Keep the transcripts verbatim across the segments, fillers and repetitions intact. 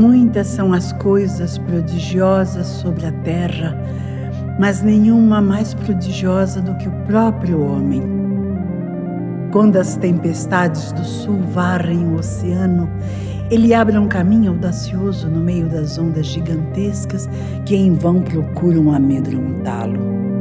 Muitas são as coisas prodigiosas sobre a terra, mas nenhuma mais prodigiosa do que o próprio homem. Quando as tempestades do sul varrem o oceano, ele abre um caminho audacioso no meio das ondas gigantescas que em vão procuram amedrontá-lo.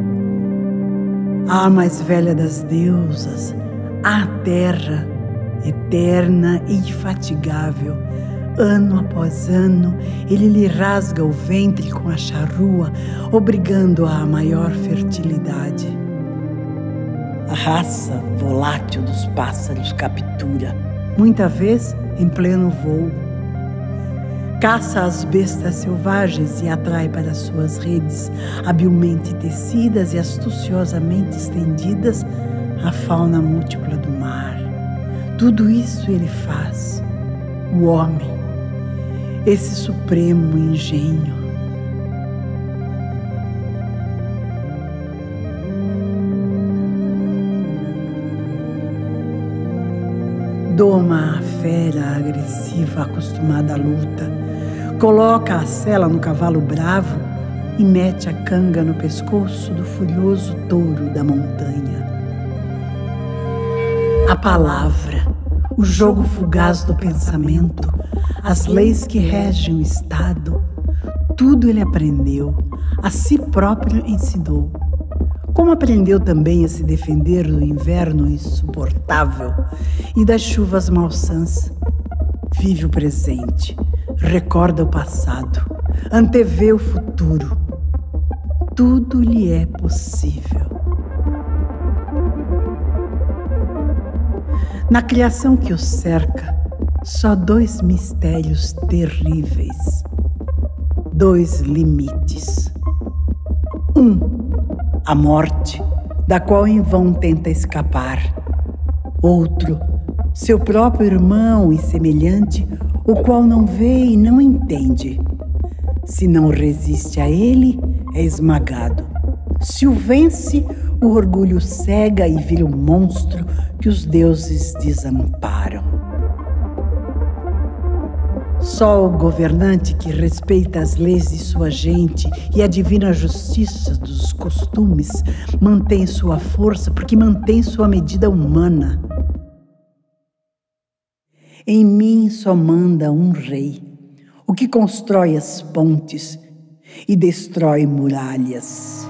A mais velha das deusas, a terra, eterna e infatigável, ano após ano, ele lhe rasga o ventre com a charrua, obrigando-a à maior fertilidade. A raça volátil dos pássaros captura, muita vez em pleno voo. Caça as bestas selvagens e atrai para suas redes, habilmente tecidas e astuciosamente estendidas, a fauna múltipla do mar. Tudo isso ele faz, o homem, esse supremo engenho. Doma a fera agressiva acostumada à luta, coloca a sela no cavalo bravo e mete a canga no pescoço do furioso touro da montanha. A palavra, o jogo fugaz do pensamento, as leis que regem o Estado, tudo ele aprendeu, a si próprio ensinou. Como aprendeu também a se defender do inverno insuportável e das chuvas malsãs. Vive o presente, recorda o passado, antevê o futuro. Tudo lhe é possível. Na criação que o cerca, só dois mistérios terríveis, dois limites. Um, a morte, da qual em vão tenta escapar. Outro, seu próprio irmão e semelhante, o qual não vê e não entende. Se não resiste a ele, é esmagado. Se o vence, o orgulho cega e vira o monstro que os deuses desamparam. Só o governante que respeita as leis de sua gente e a divina justiça dos costumes mantém sua força porque mantém sua medida humana. Em mim só manda um rei, o que constrói as pontes e destrói muralhas.